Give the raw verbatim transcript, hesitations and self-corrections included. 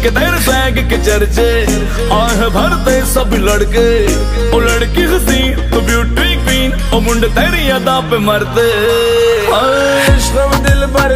के तेरे सैग के चर्चे आह भरते सब लड़के। ओ लड़की हसीन तो ब्यूटी क्वीन, ओ मुंडे तेरी अदा पे मरते। इश्क दिल भर